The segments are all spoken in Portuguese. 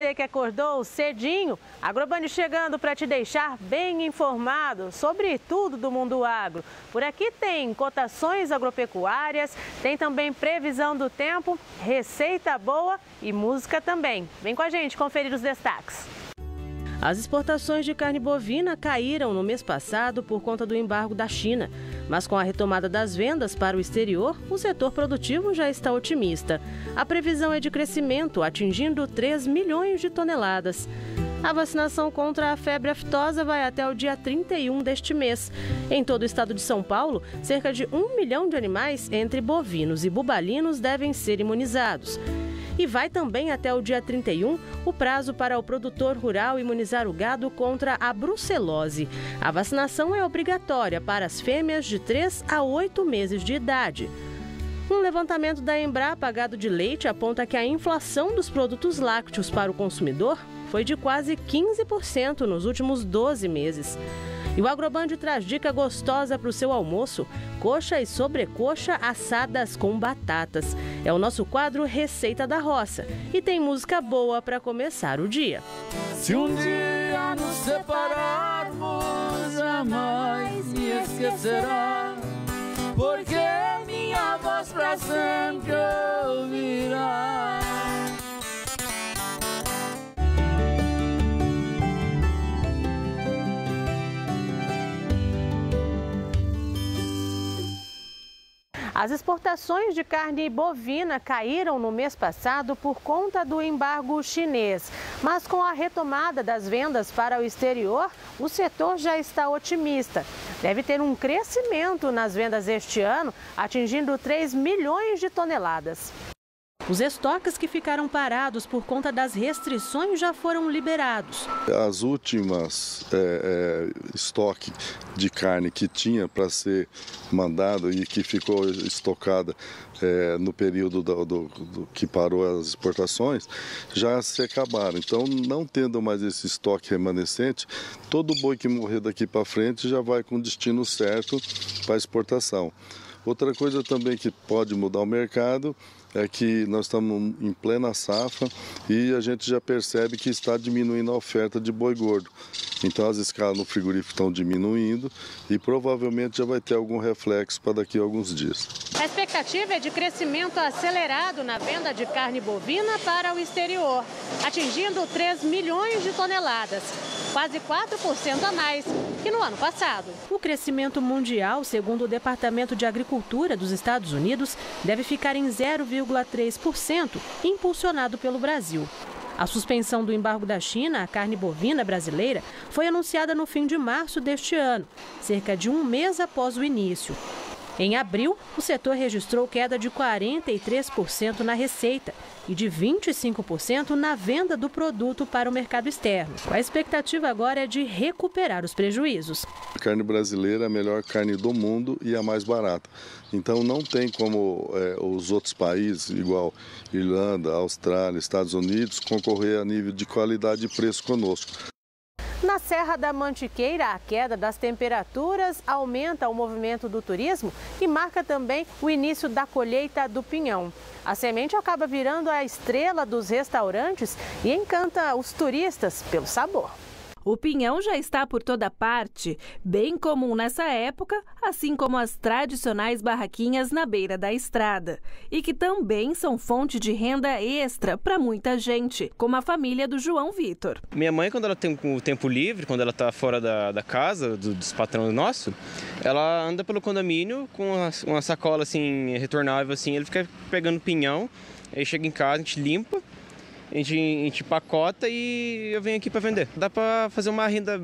você que acordou cedinho, Agroband chegando para te deixar bem informado sobre tudo do mundo agro. Por aqui tem cotações agropecuárias, tem também previsão do tempo, receita boa e música também. Vem com a gente conferir os destaques. As exportações de carne bovina caíram no mês passado por conta do embargo da China. Mas com a retomada das vendas para o exterior, o setor produtivo já está otimista. A previsão é de crescimento, atingindo 3 milhões de toneladas. A vacinação contra a febre aftosa vai até o dia 31 deste mês. Em todo o estado de São Paulo, cerca de 1 milhão de animais, entre bovinos e bubalinos, devem ser imunizados. E vai também até o dia 31 o prazo para o produtor rural imunizar o gado contra a brucelose. A vacinação é obrigatória para as fêmeas de 3 a 8 meses de idade. Um levantamento da Embrapa Gado de Leite aponta que a inflação dos produtos lácteos para o consumidor foi de quase 15% nos últimos 12 meses. E o Agroband traz dica gostosa para o seu almoço: coxa e sobrecoxa assadas com batatas. É o nosso quadro Receita da Roça e tem música boa para começar o dia. Se um dia nos separarmos, jamais me esquecerá, porque minha voz pra sempre ouvirá. As exportações de carne bovina caíram no mês passado por conta do embargo chinês. Mas com a retomada das vendas para o exterior, o setor já está otimista. Deve ter um crescimento nas vendas este ano, atingindo 3 milhões de toneladas. Os estoques que ficaram parados por conta das restrições já foram liberados. As últimas estoque de carne que tinha para ser mandado e que ficou estocada no período do que parou as exportações, já se acabaram. Então, não tendo mais esse estoque remanescente, todo boi que morrer daqui para frente já vai com o destino certo para exportação. Outra coisa também que pode mudar o mercado é que nós estamos em plena safra e a gente já percebe que está diminuindo a oferta de boi gordo. Então as escalas no frigorífico estão diminuindo e provavelmente já vai ter algum reflexo para daqui a alguns dias. A expectativa é de crescimento acelerado na venda de carne bovina para o exterior, atingindo 3 milhões de toneladas, quase 4% a mais que no ano passado. O crescimento mundial, segundo o Departamento de Agricultura dos Estados Unidos, deve ficar em 0,3%, impulsionado pelo Brasil. A suspensão do embargo da China à carne bovina brasileira foi anunciada no fim de março deste ano, cerca de um mês após o início. Em abril, o setor registrou queda de 43% na receita e de 25% na venda do produto para o mercado externo. A expectativa agora é de recuperar os prejuízos. A carne brasileira é a melhor carne do mundo e a mais barata. Então não tem como os outros países, igual Irlanda, Austrália, Estados Unidos, concorrer a nível de qualidade e preço conosco. Na Serra da Mantiqueira, a queda das temperaturas aumenta o movimento do turismo e marca também o início da colheita do pinhão. A semente acaba virando a estrela dos restaurantes e encanta os turistas pelo sabor. O pinhão já está por toda parte, bem comum nessa época, assim como as tradicionais barraquinhas na beira da estrada. E que também são fonte de renda extra para muita gente, como a família do João Vitor. Minha mãe, quando ela tem o tempo livre, quando ela está fora da casa, dos patrões nossos, ela anda pelo condomínio com uma sacola assim, retornável, assim, ele fica pegando pinhão, aí chega em casa, a gente limpa. A gente empacota e eu venho aqui para vender. Dá para fazer uma renda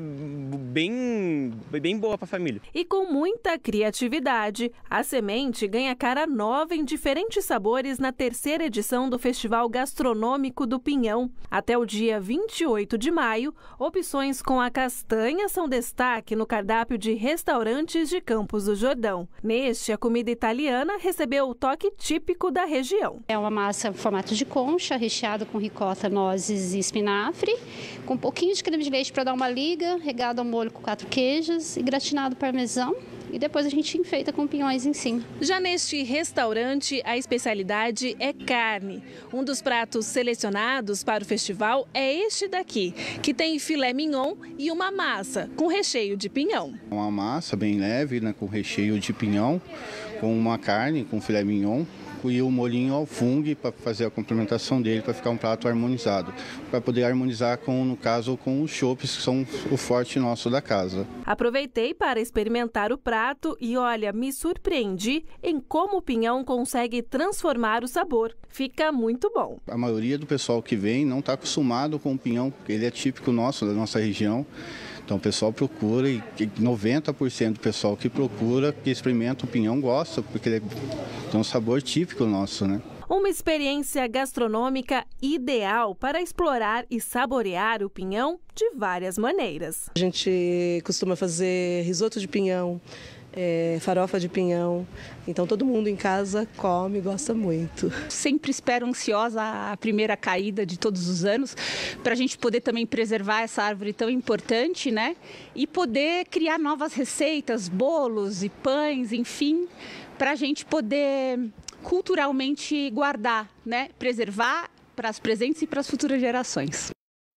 bem boa para a família. E com muita criatividade, a semente ganha cara nova em diferentes sabores na terceira edição do Festival Gastronômico do Pinhão. Até o dia 28 de maio, opções com a castanha são destaque no cardápio de restaurantes de Campos do Jordão. Neste, a comida italiana recebeu o toque típico da região. É uma massa em formato de concha, recheado com ricota, nozes e espinafre, com um pouquinho de creme de leite para dar uma liga, regado ao molho com 4 queijos e gratinado parmesão e depois a gente enfeita com pinhões em cima. Já neste restaurante, a especialidade é carne. Um dos pratos selecionados para o festival é este daqui, que tem filé mignon e uma massa com recheio de pinhão. Uma massa bem leve, né, com recheio de pinhão, com uma carne, com filé mignon, e o molhinho ao fungo para fazer a complementação dele, para ficar um prato harmonizado. Para poder harmonizar, no caso, com os chopes, que são o forte nosso da casa. Aproveitei para experimentar o prato e, olha, me surpreendi em como o pinhão consegue transformar o sabor. Fica muito bom. A maioria do pessoal que vem não está acostumado com o pinhão, porque ele é típico nosso, da nossa região. Então o pessoal procura e 90% do pessoal que procura, que experimenta o pinhão, gosta, porque ele tem um sabor típico nosso, né? Uma experiência gastronômica ideal para explorar e saborear o pinhão de várias maneiras. A gente costuma fazer risoto de pinhão, farofa de pinhão, então todo mundo em casa come e gosta muito. Sempre espero ansiosa a primeira caída de todos os anos, para a gente poder também preservar essa árvore tão importante, né? E poder criar novas receitas, bolos e pães, enfim, para a gente poder culturalmente guardar, né? Preservar para as presentes e para as futuras gerações.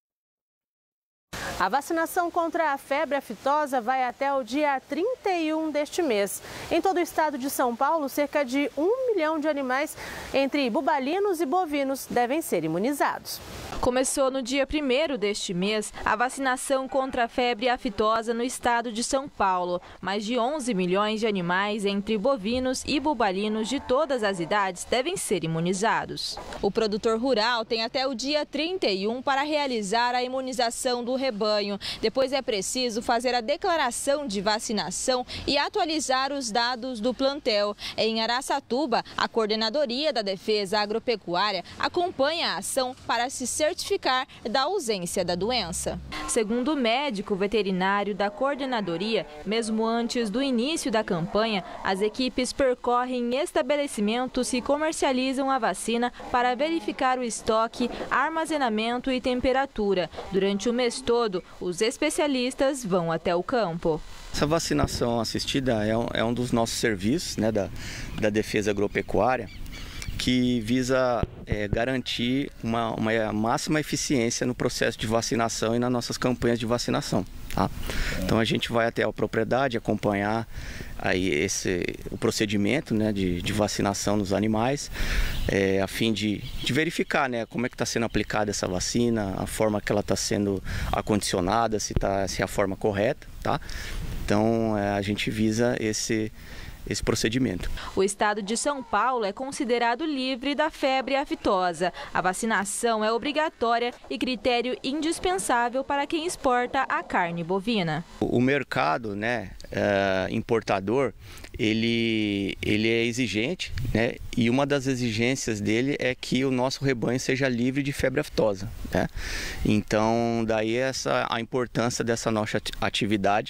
A vacinação contra a febre aftosa vai até o dia 31 deste mês. Em todo o estado de São Paulo, cerca de 1 milhão de animais, entre bubalinos e bovinos, devem ser imunizados. Começou no dia 1º deste mês a vacinação contra a febre aftosa no estado de São Paulo. Mais de 11 milhões de animais, entre bovinos e bubalinos de todas as idades, devem ser imunizados. O produtor rural tem até o dia 31 para realizar a imunização do rebanho. Depois é preciso fazer a declaração de vacinação e atualizar os dados do plantel. Em Araçatuba, a Coordenadoria da Defesa Agropecuária acompanha a ação para se certificar da ausência da doença. Segundo o médico veterinário da coordenadoria, mesmo antes do início da campanha, as equipes percorrem estabelecimentos que comercializam a vacina para verificar o estoque, armazenamento e temperatura. Durante o mês todo, os especialistas vão até o campo. Essa vacinação assistida é um dos nossos serviços, né, da defesa agropecuária, que visa garantir uma máxima eficiência no processo de vacinação e nas nossas campanhas de vacinação. Tá? Então a gente vai até a propriedade acompanhar aí o procedimento, né, de vacinação nos animais, a fim de verificar, né, como é que está sendo aplicada essa vacina, a forma que ela está sendo acondicionada, se é a forma correta. Tá? Então a gente visa esse procedimento. O estado de São Paulo é considerado livre da febre aftosa. A vacinação é obrigatória e critério indispensável para quem exporta a carne bovina. O mercado, né, importador, ele é exigente, né, e uma das exigências dele é que o nosso rebanho seja livre de febre aftosa, né? Então, daí a importância dessa nossa atividade,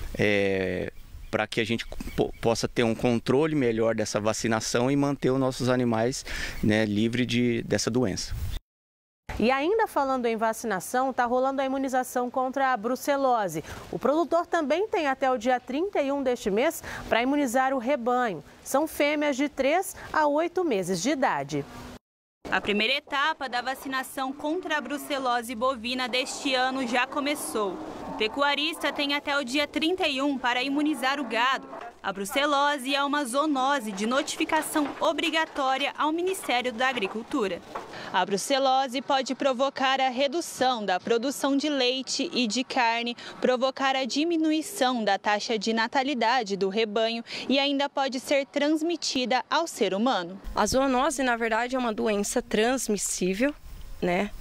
para que a gente possa ter um controle melhor dessa vacinação e manter os nossos animais, né, livres dessa doença. E ainda falando em vacinação, está rolando a imunização contra a brucelose. O produtor também tem até o dia 31 deste mês para imunizar o rebanho. São fêmeas de 3 a 8 meses de idade. A primeira etapa da vacinação contra a brucelose bovina deste ano já começou. O pecuarista tem até o dia 31 para imunizar o gado. A brucelose é uma zoonose de notificação obrigatória ao Ministério da Agricultura. A brucelose pode provocar a redução da produção de leite e de carne, provocar a diminuição da taxa de natalidade do rebanho e ainda pode ser transmitida ao ser humano. A zoonose, na verdade, é uma doença transmissível, né?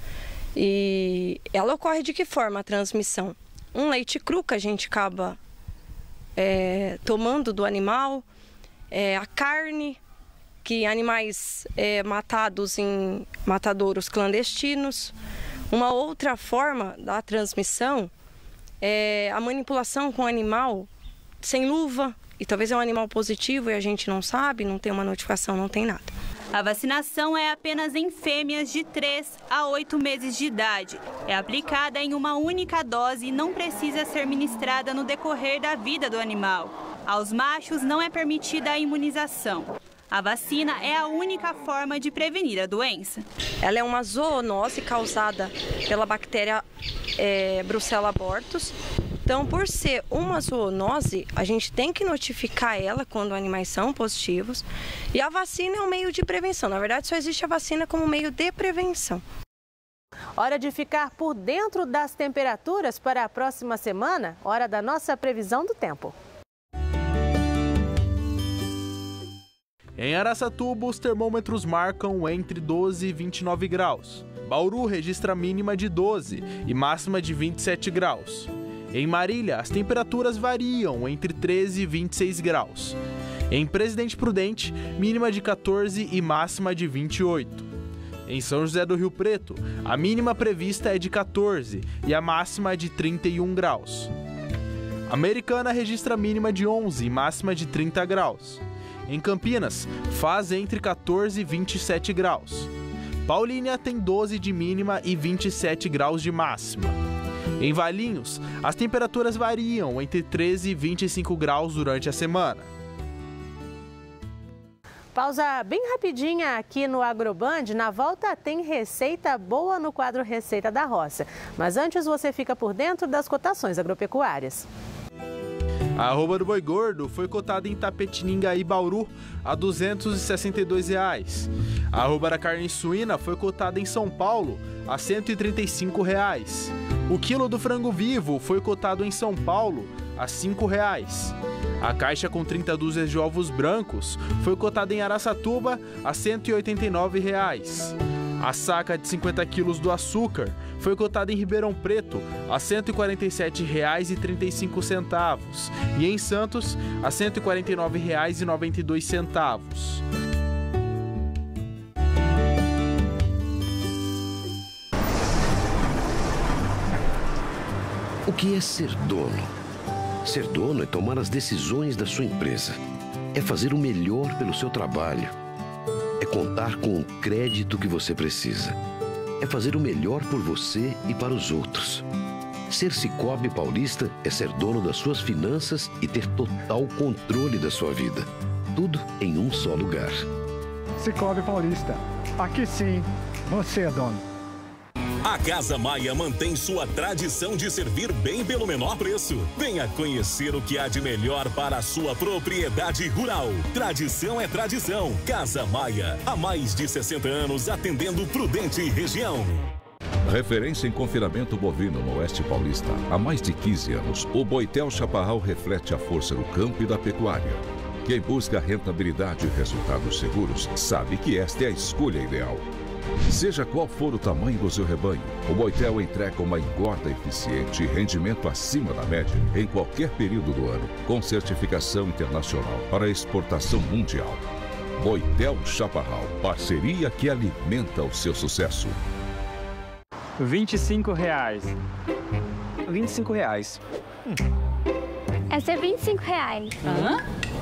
E ela ocorre de que forma a transmissão? Um leite cru que a gente acaba tomando do animal, a carne, que animais matados em matadouros clandestinos. Uma outra forma da transmissão é a manipulação com o animal sem luva, e talvez é um animal positivo e a gente não sabe, não tem uma notificação, não tem nada. A vacinação é apenas em fêmeas de 3 a 8 meses de idade. É aplicada em uma única dose e não precisa ser ministrada no decorrer da vida do animal. Aos machos não é permitida a imunização. A vacina é a única forma de prevenir a doença. Ela é uma zoonose causada pela bactéria Brucella abortus. Então, por ser uma zoonose, a gente tem que notificar ela quando animais são positivos. E a vacina é um meio de prevenção. Na verdade, só existe a vacina como meio de prevenção. Hora de ficar por dentro das temperaturas para a próxima semana. Hora da nossa previsão do tempo. Em Araçatuba, os termômetros marcam entre 12 e 29 graus. Bauru registra mínima de 12 e máxima de 27 graus. Em Marília, as temperaturas variam entre 13 e 26 graus. Em Presidente Prudente, mínima de 14 e máxima de 28. Em São José do Rio Preto, a mínima prevista é de 14 e a máxima de 31 graus. Americana registra mínima de 11 e máxima de 30 graus. Em Campinas, faz entre 14 e 27 graus. Paulínia tem 12 de mínima e 27 graus de máxima. Em Valinhos, as temperaturas variam entre 13 e 25 graus durante a semana. Pausa bem rapidinha aqui no Agroband. Na volta tem receita boa no quadro Receita da Roça. Mas antes você fica por dentro das cotações agropecuárias. A arroba do boi gordo foi cotada em Tapetininga e Bauru a R$ 262. A arroba da carne suína foi cotada em São Paulo a R$ 135. O quilo do frango vivo foi cotado em São Paulo a R$ 5. A caixa com 30 dúzias de ovos brancos foi cotada em Araçatuba a R$ 189. A saca de 50 quilos do açúcar foi cotada em Ribeirão Preto a R$ 147,35 e em Santos a R$ 149,92. O que é ser dono? Ser dono é tomar as decisões da sua empresa. É fazer o melhor pelo seu trabalho. É contar com o crédito que você precisa. É fazer o melhor por você e para os outros. Ser Sicoob Paulista é ser dono das suas finanças e ter total controle da sua vida. Tudo em um só lugar. Sicoob Paulista. Aqui sim, você é dono. A Casa Maia mantém sua tradição de servir bem pelo menor preço. Venha conhecer o que há de melhor para a sua propriedade rural. Tradição é tradição. Casa Maia, há mais de 60 anos atendendo Prudente e região. Referência em confinamento bovino no Oeste Paulista. Há mais de 15 anos, o Boitel Chaparral reflete a força do campo e da pecuária. Quem busca rentabilidade e resultados seguros sabe que esta é a escolha ideal. Seja qual for o tamanho do seu rebanho, o Boitel entrega uma engorda eficiente e rendimento acima da média em qualquer período do ano, com certificação internacional para exportação mundial. Boitel Chaparral, parceria que alimenta o seu sucesso. R$ 25. R$ 25. Essa é R$ 25. Hã?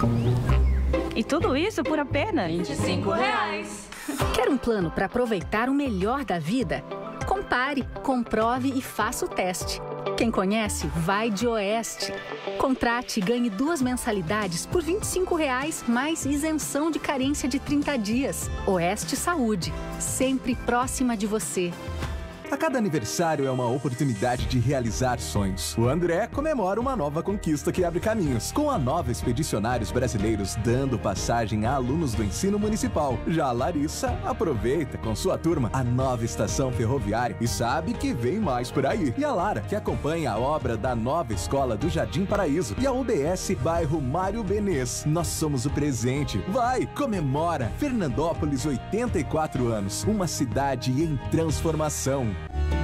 E tudo isso por apenas R$ 25. Quer um plano para aproveitar o melhor da vida? Compare, comprove e faça o teste. Quem conhece, vai de Oeste. Contrate e ganhe 2 mensalidades por R$ 25 mais isenção de carência de 30 dias. Oeste Saúde, sempre próxima de você. A cada aniversário é uma oportunidade de realizar sonhos. O André comemora uma nova conquista que abre caminhos, com a Nova Expedicionários Brasileiros dando passagem a alunos do ensino municipal. Já a Larissa aproveita com sua turma a nova estação ferroviária e sabe que vem mais por aí. E a Lara, que acompanha a obra da nova escola do Jardim Paraíso e a UBS bairro Mário Benês. Nós somos o presente. Vai, comemora! Fernandópolis, 84 anos, uma cidade em transformação.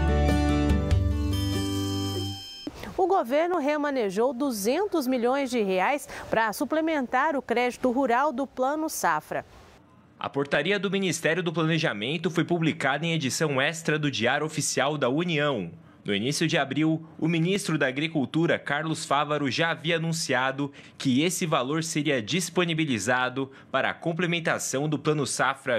O governo remanejou R$ 200 milhões para suplementar o crédito rural do Plano Safra. A portaria do Ministério do Planejamento foi publicada em edição extra do Diário Oficial da União. No início de abril, o ministro da Agricultura, Carlos Fávaro, já havia anunciado que esse valor seria disponibilizado para a complementação do Plano Safra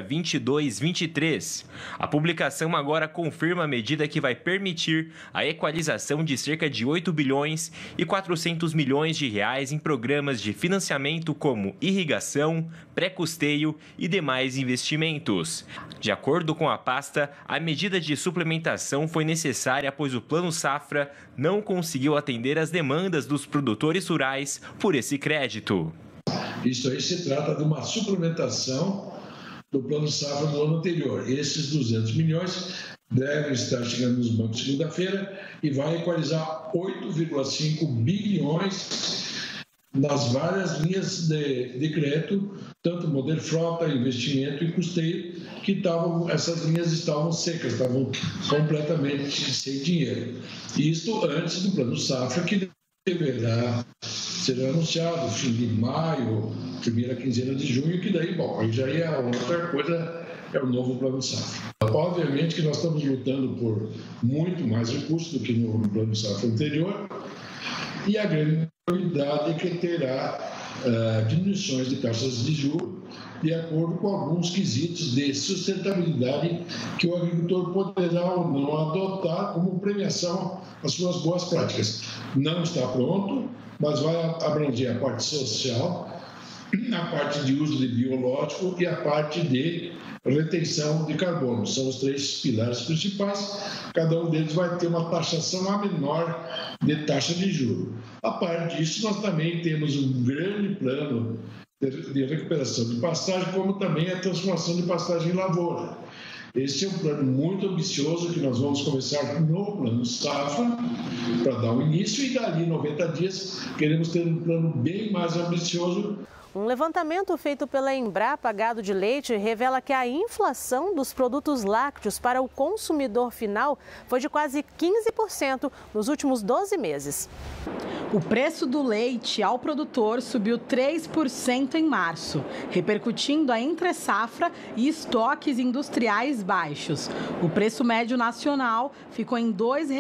22-23. A publicação agora confirma a medida que vai permitir a equalização de cerca de 8 bilhões e 400 milhões de reais em programas de financiamento como irrigação, pré-custeio e demais investimentos. De acordo com a pasta, a medida de suplementação foi necessária pois o Plano Safra não conseguiu atender às demandas dos produtores rurais por esse crédito. Isso aí se trata de uma suplementação do Plano Safra do ano anterior. Esses 200 milhões devem estar chegando nos bancos segunda-feira e vai equalizar 8,5 bilhões nas várias linhas de crédito, tanto modelo frota, investimento e custeio, que essas linhas estavam secas, estavam completamente sem dinheiro. Isto antes do Plano Safra, que deverá ser anunciado fim de maio, primeira quinzena de junho, que daí, bom, aí já é outra coisa, é o novo Plano Safra. Obviamente que nós estamos lutando por muito mais recursos do que no Plano Safra anterior, e a grande prioridade é que terá diminuições de taxas de juros de acordo com alguns quesitos de sustentabilidade que o agricultor poderá ou não adotar como premiação às suas boas práticas. Não está pronto, mas vai abranger a parte social, a parte de uso de biológico e a parte de retenção de carbono. São os 3 pilares principais. Cada um deles vai ter uma taxação a menor de taxa de juros. A parte disso, nós também temos um grande plano de recuperação de pastagem, como também a transformação de pastagem em lavoura. Esse é um plano muito ambicioso que nós vamos começar no Plano Safra para dar um início e dali 90 dias queremos ter um plano bem mais ambicioso. Um levantamento feito pela Embrapa Gado de Leite revela que a inflação dos produtos lácteos para o consumidor final foi de quase 15% nos últimos 12 meses. O preço do leite ao produtor subiu 3% em março, repercutindo a entre-safra e estoques industriais baixos. O preço médio nacional ficou em R$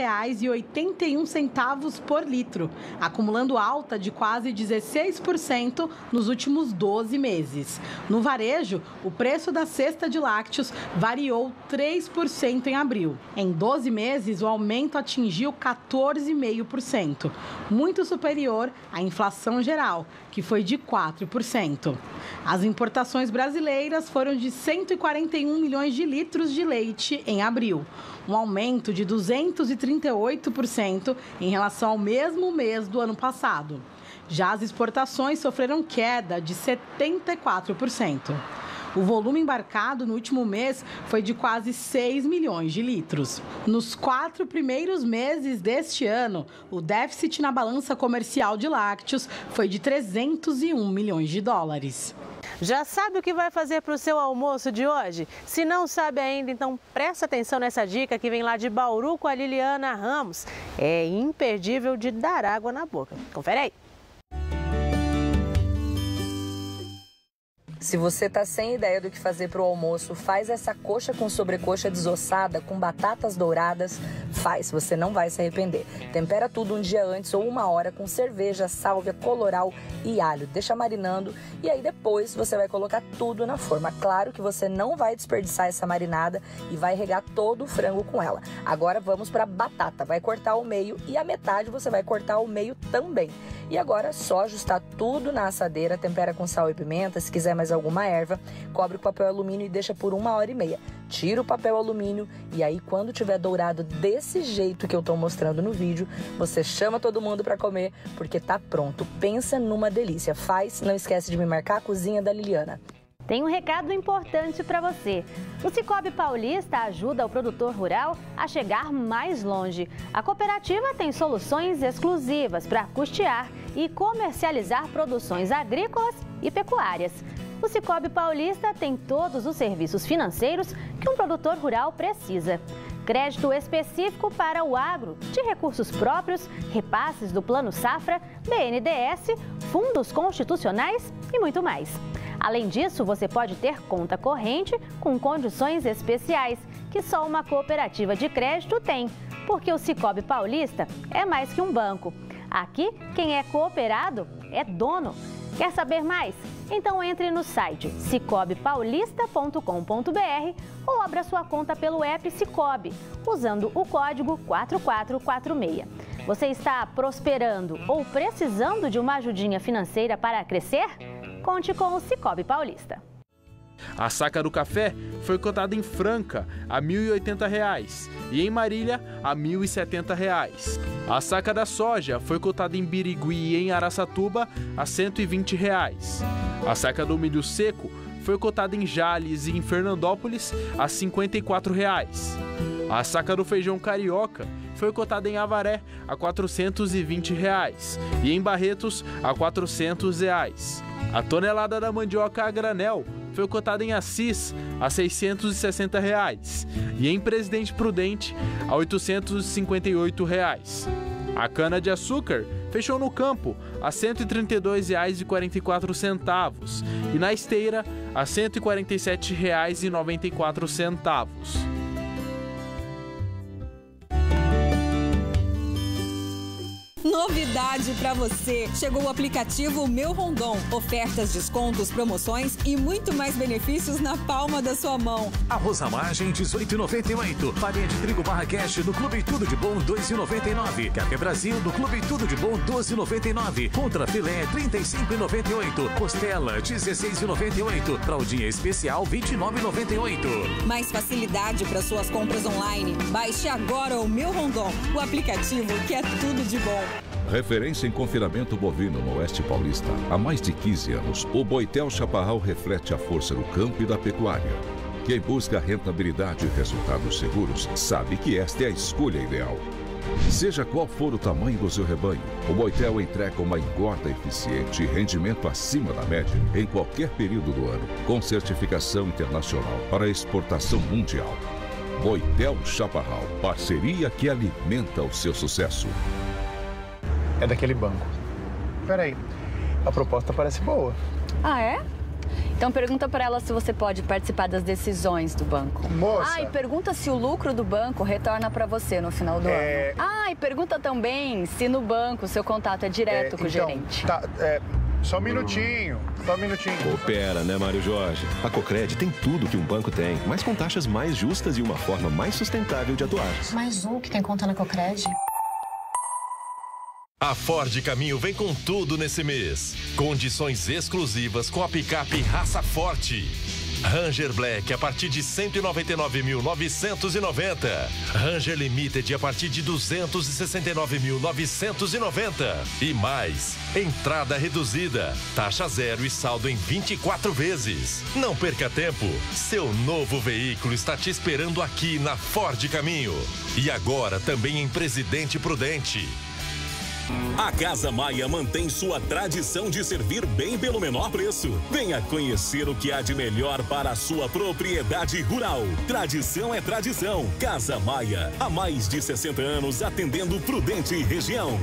2,81 por litro, acumulando alta de quase 16% nos últimos 12 meses. No varejo, o preço da cesta de lácteos variou 3% em abril. Em 12 meses, o aumento atingiu 14,5%, muito superior à inflação geral, que foi de 4%. As importações brasileiras foram de 141 milhões de litros de leite em abril, um aumento de 238% em relação ao mesmo mês do ano passado. Já as exportações sofreram queda de 74%. O volume embarcado no último mês foi de quase 6 milhões de litros. Nos 4 primeiros meses deste ano, o déficit na balança comercial de lácteos foi de 301 milhões de dólares. Já sabe o que vai fazer para o seu almoço de hoje? Se não sabe ainda, então presta atenção nessa dica que vem lá de Bauru com a Liliana Ramos. É imperdível de dar água na boca. Confere aí. Se você tá sem ideia do que fazer pro almoço, faz essa coxa com sobrecoxa desossada com batatas douradas. Faz, você não vai se arrepender. Tempera tudo um dia antes ou 1 hora com cerveja, sálvia, coloral e alho. Deixa marinando e aí depois você vai colocar tudo na forma. Claro que você não vai desperdiçar essa marinada e vai regar todo o frango com ela. Agora vamos pra batata. Vai cortar ao meio e a metade você vai cortar ao meio também. E agora é só ajustar tudo na assadeira, tempera com sal e pimenta, se quiser mais alguma erva, cobre com papel alumínio e deixa por 1h30. Tira o papel alumínio e aí quando tiver dourado desse jeito que eu tô mostrando no vídeo, você chama todo mundo para comer porque tá pronto. Pensa numa delícia. Faz, não esquece de me marcar a cozinha da Liliana. Tem um recado importante para você. O Cicobi Paulista ajuda o produtor rural a chegar mais longe. A cooperativa tem soluções exclusivas para custear e comercializar produções agrícolas e pecuárias. O Cicobi Paulista tem todos os serviços financeiros que um produtor rural precisa. Crédito específico para o agro, de recursos próprios, repasses do Plano Safra, BNDES, fundos constitucionais e muito mais. Além disso, você pode ter conta corrente com condições especiais que só uma cooperativa de crédito tem. porque o Sicoob Paulista é mais que um banco. Aqui, quem é cooperado é dono. Quer saber mais? Então entre no site sicobpaulista.com.br ou abra sua conta pelo app Sicoob, usando o código 4446. Você está prosperando ou precisando de uma ajudinha financeira para crescer? Conte com o Sicoob Paulista. A saca do café foi cotada em Franca a R$ 1.080 e em Marília a R$ 1.070. A saca da soja foi cotada em Birigui e em Araçatuba a R$ 120. A saca do milho seco foi cotada em Jales e em Fernandópolis a R$ 54. A saca do feijão carioca foi cotada em Avaré a R$ 420 e em Barretos a R$ 400. A tonelada da mandioca a granel foi cotada em Assis a R$ 660 e em Presidente Prudente a R$ 858. A cana-de-açúcar fechou no campo a R$ 132,44 e na esteira a R$ 147,94. Novidade para você! Chegou o aplicativo Meu Rondon. Ofertas, descontos, promoções e muito mais benefícios na palma da sua mão. Arroz à margem, R$ 18,98. Farinha de trigo Barra Cash do Clube Tudo de Bom, R$ 2,99. Café Brasil do Clube Tudo de Bom, R$ 12,99. Contra filé, R$ 35,98. Costela, R$ 16,98. Fraldinha especial, R$ 29,98. Mais facilidade para suas compras online. Baixe agora o Meu Rondon, o aplicativo que é tudo de bom. Referência em confinamento bovino no Oeste Paulista. Há mais de 15 anos, o Boitel Chaparral reflete a força do campo e da pecuária. Quem busca rentabilidade e resultados seguros sabe que esta é a escolha ideal. Seja qual for o tamanho do seu rebanho, o Boitel entrega uma engorda eficiente e rendimento acima da média em qualquer período do ano, com certificação internacional para exportação mundial. Boitel Chaparral, parceria que alimenta o seu sucesso. É daquele banco. Peraí, a proposta parece boa. Ah, é? Então pergunta para ela se você pode participar das decisões do banco. Moça! E pergunta se o lucro do banco retorna para você no final do ano. E pergunta também se no banco o seu contato é direto com o gerente. Só um minutinho. Coopera, né, Mário Jorge? A Cocred tem tudo que um banco tem, mas com taxas mais justas e uma forma mais sustentável de atuar. Mais um que tem conta na Cocred. A Ford Caminho vem com tudo nesse mês. Condições exclusivas com a picape Raça Forte. Ranger Black a partir de R$ 199.990. Ranger Limited a partir de R$ 269.990. E mais, entrada reduzida, taxa zero e saldo em 24 vezes. Não perca tempo, seu novo veículo está te esperando aqui na Ford Caminho. E agora também em Presidente Prudente. A Casa Maia mantém sua tradição de servir bem pelo menor preço. Venha conhecer o que há de melhor para a sua propriedade rural. Tradição é tradição. Casa Maia, há mais de 60 anos atendendo Prudente e região.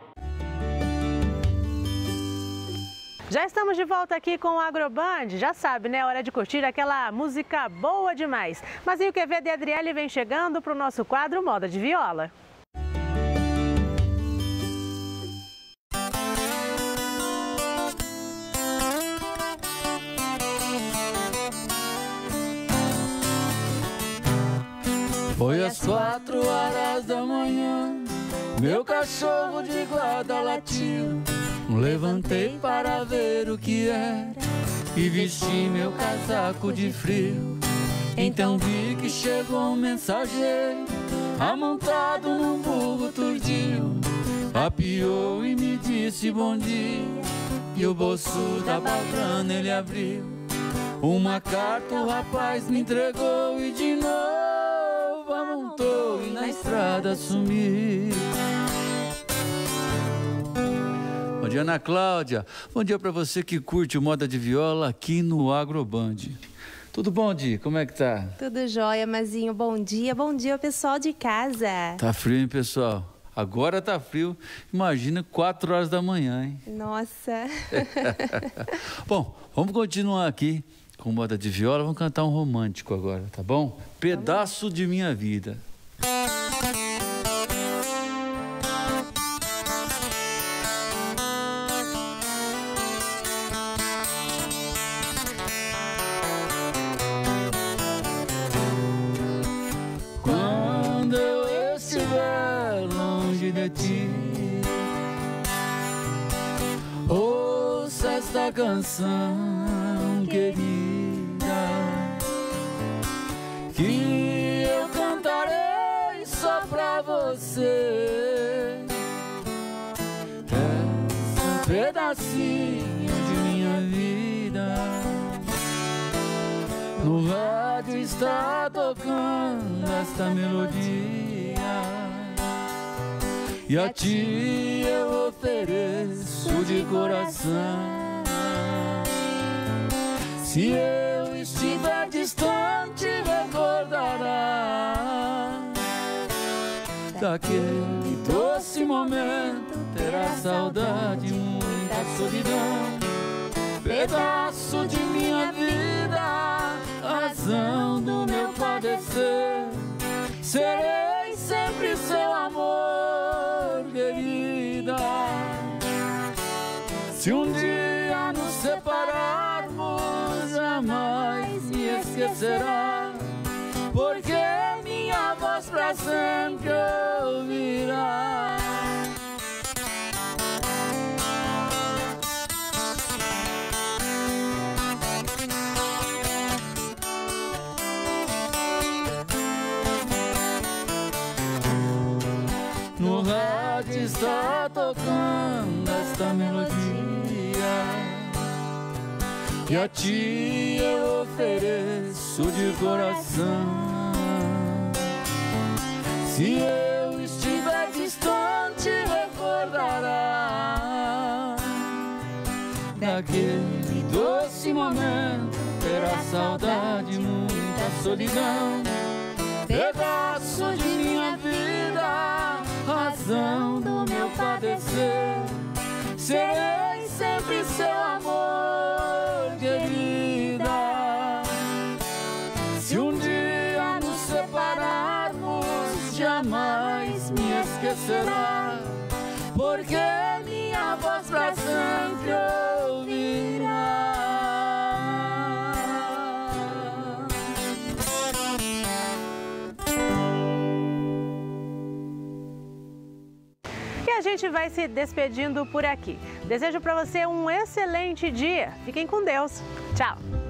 Já estamos de volta aqui com o Agroband. Já sabe, né? Hora de curtir aquela música boa demais. Mas e o QV de Adriele vem chegando para o nosso quadro Moda de Viola. Foi às 4 horas da manhã, meu cachorro de guarda latiu. Levantei para ver o que era e vesti meu casaco de frio. Então vi que chegou um mensageiro, amontado num burro turdio. Apiou e me disse bom dia, e o bolso da baldrana ele abriu. Uma carta o rapaz me entregou e de novo amontou e na estrada sumiu. Bom dia, Ana Cláudia. Bom dia para você que curte o Moda de Viola aqui no Agroband. Tudo bom, Di? Como é que tá? Tudo jóia, Mazinho. Bom dia pessoal de casa. Tá frio, hein, pessoal? Agora tá frio. Imagina 4 horas da manhã, hein? Nossa. Bom, vamos continuar aqui com Moda de Viola. Vamos cantar um romântico agora, tá bom? Pedaço de minha vida. refletir. Ouça esta canção, querida, que eu cantarei só pra você. Esse pedacinho de minha vida no rádio está tocando esta melodia, e a ti eu ofereço de coração. Se eu estiver distante, recordará daquele doce momento. Terá saudade, muita solidão, pedaço de minha vida, razão do meu padecer. Serei sempre seu amor, querida. Se um dia nos separarmos, jamais me esquecerá, porque minha voz pra sempre ouvirá. No rádio está tocando esta melodia, e a ti eu ofereço de coração. Se eu estiver distante, recordará daquele doce momento. Terá saudade, muita solidão, pedaço de minha vida, razão do meu padecer. Serei sempre seu amor, querida. Se um dia nos separarmos, jamais me esquecerá, porque minha voz pra sempre ouvirá. A gente vai se despedindo por aqui. Desejo para você um excelente dia. Fiquem com Deus. Tchau.